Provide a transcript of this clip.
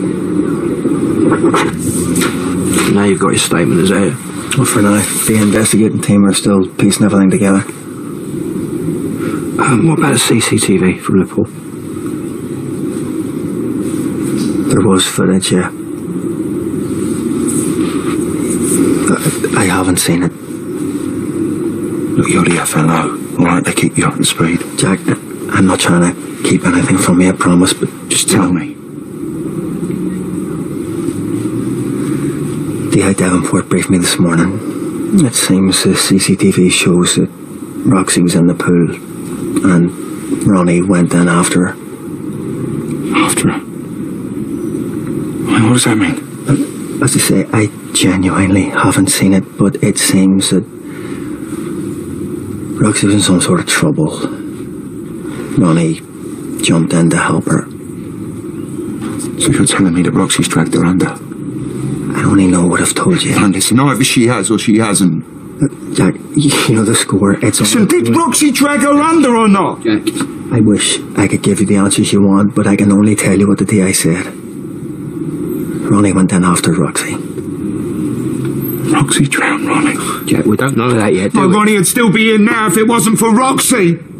Now you've got your statement, is that it? Well, for now, the investigating team are still piecing everything together. What about the CCTV from Liverpool? There was footage, yeah. I haven't seen it. Look, you're the FLO, alright, they keep you up to speed. Jack, I'm not trying to keep anything from you, I promise, but Just tell me. D.I. Davenport briefed me this morning. It seems the CCTV shows that Roxy was in the pool and Ronnie went in after her. After her? What does that mean? As I say, I genuinely haven't seen it, but it seems that Roxy was in some sort of trouble. Ronnie jumped in to help her. So you're telling me that Roxy's dragged her under? I only know what I've told you. And listen, either she has or she hasn't. Jack, you know the score. It's Listen, did Roxy drag her under or not? Jack. I wish I could give you the answers you want, but I can only tell you what the DI said. Ronnie went in after Roxy. Roxy drowned Ronnie. Jack, we don't know that yet, do Oh, we? Ronnie would still be in now if it wasn't for Roxy.